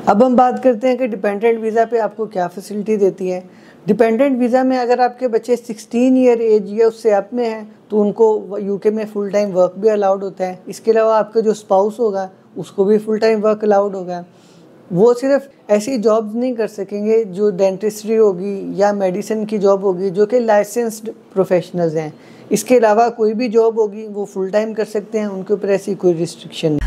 अब हम बात करते हैं कि डिपेंडेंट वीज़ा पे आपको क्या फैसिलिटी देती है। डिपेंडेंट वीज़ा में अगर आपके बच्चे 16 ईयर एज या उससे अप में हैं तो उनको यूके में फुल टाइम वर्क भी अलाउड होता है। इसके अलावा आपका जो स्पाउस होगा उसको भी फुल टाइम वर्क अलाउड होगा। वो सिर्फ ऐसी जॉब्स नहीं कर सकेंगे जो डेंटिस्ट्री होगी या मेडिसिन की जॉब होगी जो कि लाइसेंस्ड प्रोफेशनल्स हैं। इसके अलावा कोई भी जॉब होगी वो फुल टाइम कर सकते हैं, उनके ऊपर ऐसी कोई रिस्ट्रिक्शन नहीं।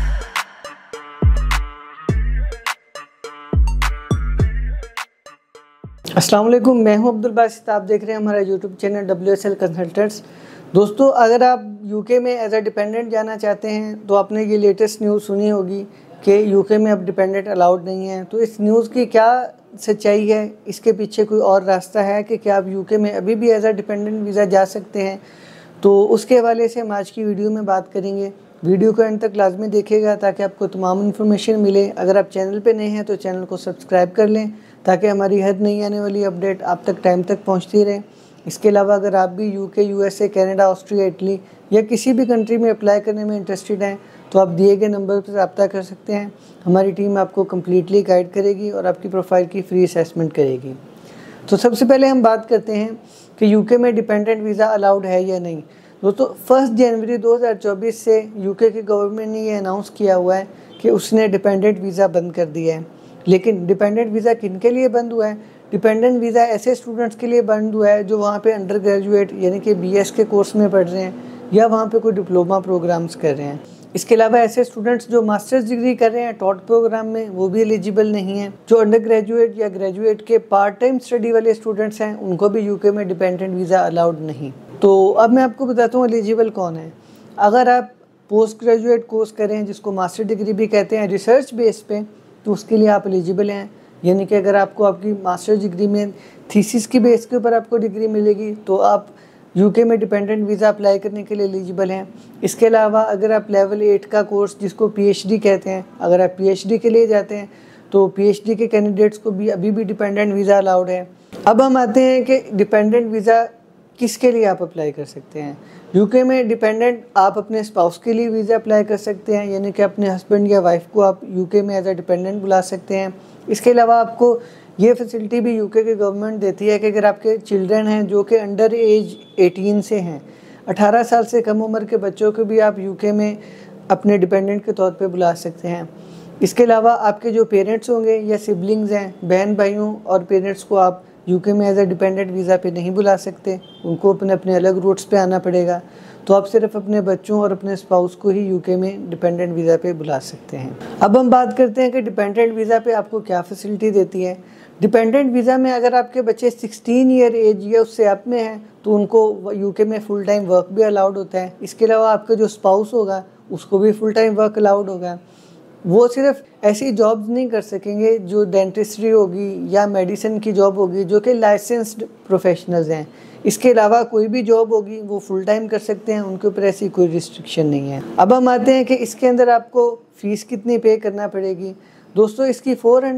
अस्सलाम वालेकुम, मैं हूं अब्दुल बासित। आप देख रहे हैं हमारा यूट्यूब चैनल WSL कंसल्टेंट्स। दोस्तों, अगर आप यूके में एज अ डिपेंडेंट जाना चाहते हैं तो आपने ये लेटेस्ट न्यूज़ सुनी होगी कि यूके में अब डिपेंडेंट अलाउड नहीं है। तो इस न्यूज़ की क्या सच्चाई है, इसके पीछे कोई और रास्ता है कि क्या आप यूके में अभी भी एज अ डिपेंडेंट वीज़ा जा सकते हैं, तो उसके हवाले से हम आज की वीडियो में बात करेंगे। वीडियो को एंड तक लाजमी देखिएगा ताकि आपको तमाम इन्फॉर्मेशन मिले। अगर आप चैनल पे नए हैं तो चैनल को सब्सक्राइब कर लें ताकि हमारी हर नई आने वाली अपडेट आप तक टाइम तक पहुंचती रहे। इसके अलावा अगर आप भी UK, USA, Canada, Austria, Italy या किसी भी कंट्री में अप्लाई करने में इंटरेस्टेड हैं तो आप दिए गए नंबर पर रब्ता कर सकते हैं। हमारी टीम आपको कम्प्लीटली गाइड करेगी और आपकी प्रोफाइल की फ्री असेसमेंट करेगी। तो सबसे पहले हम बात करते हैं कि यूके में डिपेंडेंट वीज़ा अलाउड है या नहीं। दोस्तों, 1 जनवरी 2024 से यूके की गवर्नमेंट ने ये अनाउंस किया हुआ है कि उसने डिपेंडेंट वीज़ा बंद कर दिया है। लेकिन डिपेंडेंट वीज़ा किन के लिए बंद हुआ है? डिपेंडेंट वीज़ा ऐसे स्टूडेंट्स के लिए बंद हुआ है जो वहाँ पे अंडर ग्रेजुएट यानी कि BS के कोर्स में पढ़ रहे हैं या वहाँ पे कोई डिप्लोमा प्रोग्राम्स कर रहे हैं। इसके अलावा ऐसे स्टूडेंट्स जो मास्टर्स डिग्री कर रहे हैं टॉट प्रोग्राम में, वो भी एलिजिबल नहीं है। जो अंडर ग्रेजुएट या ग्रेजुएट के पार्ट टाइम स्टडी वाले स्टूडेंट्स हैं उनको भी यूके में डिपेंडेंट वीज़ा अलाउड नहीं। तो अब मैं आपको बताता हूँ एलिजिबल कौन है। अगर आप पोस्ट ग्रेजुएट कोर्स करें जिसको मास्टर डिग्री भी कहते हैं रिसर्च बेस पे, तो उसके लिए आप एलिजिबल हैं। यानी कि अगर आपको आपकी मास्टर डिग्री में थीसिस की बेस के ऊपर आपको डिग्री मिलेगी तो आप यूके में डिपेंडेंट वीज़ा अप्लाई करने के लिए एलिजिबल हैं। इसके अलावा अगर आप लेवल 8 का कोर्स जिसको PhD कहते हैं, अगर आप PhD के लिए जाते हैं तो PhD के कैंडिडेट्स को भी अभी भी डिपेंडेंट वीज़ा अलाउड है। अब हम आते हैं कि डिपेंडेंट वीज़ा किसके लिए आप अप्लाई कर सकते हैं। यूके में डिपेंडेंट आप अपने स्पाउस के लिए वीज़ा अप्लाई कर सकते हैं, यानी कि अपने हस्बैंड या वाइफ को आप यूके में एज अ डिपेंडेंट बुला सकते हैं। इसके अलावा आपको ये फैसिलिटी भी यूके की गवर्नमेंट देती है कि अगर आपके चिल्ड्रन हैं जो कि अंडर एज 18 से हैं, 18 साल से कम उम्र के बच्चों को भी आप यूके में अपने डिपेंडेंट के तौर पे बुला सकते हैं। इसके अलावा आपके जो पेरेंट्स होंगे या सिबलिंग्स हैं, बहन भाइयों और पेरेंट्स को आप यूके में एज अ डिपेंडेंट वीज़ा पे नहीं बुला सकते, उनको अपने अलग रूट्स पे आना पड़ेगा। तो आप सिर्फ अपने बच्चों और अपने स्पाउस को ही यूके में डिपेंडेंट वीज़ा पे बुला सकते हैं। अब हम बात करते हैं कि डिपेंडेंट वीज़ा पे आपको क्या फैसिलिटी देती है। डिपेंडेंट वीज़ा में अगर आपके बच्चे 16 ईयर एज या उससे अप में हैं तो उनको यूके में फुल टाइम वर्क भी अलाउड होता है। इसके अलावा आपका जो स्पाउस होगा उसको भी फुल टाइम वर्क अलाउड होगा। वो सिर्फ ऐसी जॉब्स नहीं कर सकेंगे जो डेंटिस्ट्री होगी या मेडिसिन की जॉब होगी जो कि लाइसेंस्ड प्रोफेशनल्स हैं। इसके अलावा कोई भी जॉब होगी वो फुल टाइम कर सकते हैं, उनके ऊपर ऐसी कोई रिस्ट्रिक्शन नहीं है। अब हम आते हैं कि इसके अंदर आपको फ़ीस कितनी पे करना पड़ेगी। दोस्तों, इसकी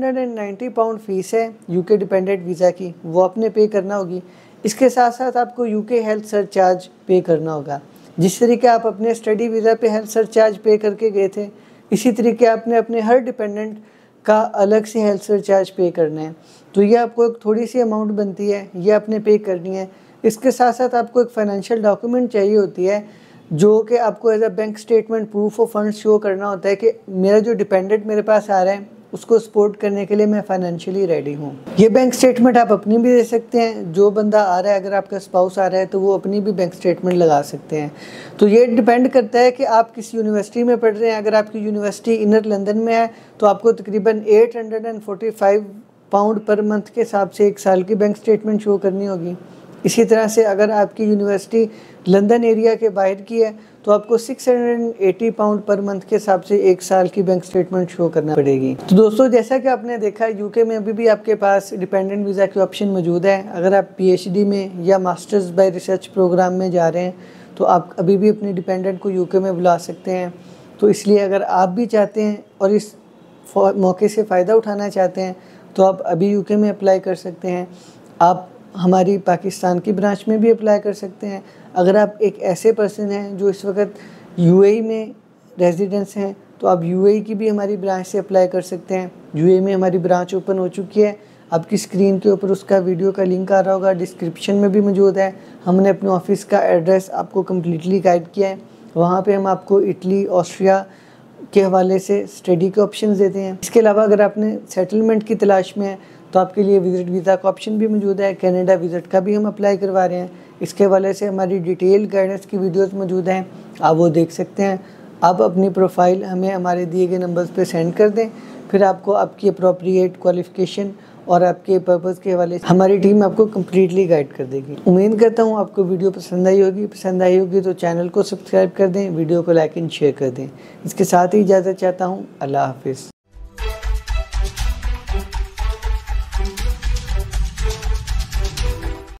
490 पाउंड फ़ीस है यूके डिपेंडेंट वीज़ा की, वो आपने पे करना होगी। इसके साथ साथ आपको यूके हेल्थ सरचार्ज पे करना होगा। जिस तरीके आप अपने स्टडी वीज़ा पे हेल्थ सरचार्ज पे करके गए थे, इसी तरीके आपने अपने हर डिपेंडेंट का अलग से हेल्थ सरचार्ज पे करना है। तो ये आपको एक थोड़ी सी अमाउंट बनती है, ये आपने पे करनी है। इसके साथ साथ आपको एक फाइनेंशियल डॉक्यूमेंट चाहिए होती है जो कि आपको as a bank statement proof of fund show करना होता है कि मेरा जो डिपेंडेंट मेरे पास आ रहा है उसको सपोर्ट करने के लिए मैं फाइनेंशियली रेडी हूँ। ये बैंक स्टेटमेंट आप अपनी भी दे सकते हैं। जो बंदा आ रहा है, अगर आपका स्पाउस आ रहा है तो वो अपनी भी बैंक स्टेटमेंट लगा सकते हैं। तो ये डिपेंड करता है कि आप किस यूनिवर्सिटी में पढ़ रहे हैं। अगर आपकी यूनिवर्सिटी इनर लंदन में है तो आपको तकरीबन 845 पाउंड पर मंथ के हिसाब से 1 साल की बैंक स्टेटमेंट शो करनी होगी। इसी तरह से अगर आपकी यूनिवर्सिटी लंदन एरिया के बाहर की है तो आपको 680 पाउंड पर मंथ के हिसाब से 1 साल की बैंक स्टेटमेंट शो करना पड़ेगी। तो दोस्तों, जैसा कि आपने देखा यूके में अभी भी आपके पास डिपेंडेंट वीज़ा की ऑप्शन मौजूद है। अगर आप PhD में या मास्टर्स बाय रिसर्च प्रोग्राम में जा रहे हैं तो आप अभी भी अपने डिपेंडेंट को यूके में बुला सकते हैं। तो इसलिए अगर आप भी चाहते हैं और इस मौके से फ़ायदा उठाना चाहते हैं तो आप अभी यूके में अप्लाई कर सकते हैं। आप हमारी पाकिस्तान की ब्रांच में भी अप्लाई कर सकते हैं। अगर आप एक ऐसे पर्सन हैं जो इस वक्त UAE में रेजिडेंस हैं तो आप यूएई की भी हमारी ब्रांच से अप्लाई कर सकते हैं। यूएई में हमारी ब्रांच ओपन हो चुकी है, आपकी स्क्रीन के ऊपर उसका वीडियो का लिंक आ रहा होगा, डिस्क्रिप्शन में भी मौजूद है। हमने अपने ऑफिस का एड्रेस आपको कम्प्लीटली गाइड किया है। वहाँ पे हम आपको इटली, ऑस्ट्रिया के हवाले से स्टडी के ऑप्शन देते हैं। इसके अलावा अगर आपने सेटलमेंट की तलाश में है तो आपके लिए विजिट वीज़ा का ऑप्शन भी मौजूद है। कनाडा विजिट का भी हम अप्लाई करवा रहे हैं। इसके हवाले से हमारी डिटेल गाइडेंस की वीडियोस मौजूद हैं, आप वो देख सकते हैं। आप अपनी प्रोफाइल हमें हमारे दिए गए नंबर्स पे सेंड कर दें, फिर आपको आपकी अप्रोप्रिएट क्वालिफ़िकेशन और आपके पर्पज़ के हवाले से हमारी टीम आपको कम्प्लीटली गाइड कर देगी। उम्मीद करता हूँ आपको वीडियो पसंद आई होगी तो चैनल को सब्सक्राइब कर दें, वीडियो को लाइक एंड शेयर कर दें। इसके साथ ही इजाज़त चाहता हूँ। अल्लाह हाफिज़।